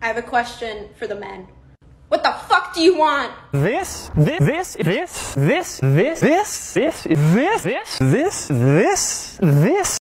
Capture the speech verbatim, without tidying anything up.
I have a question for the men. What the fuck do you want? This, this, this, this, this, this, this, this, this, this, this, this, this.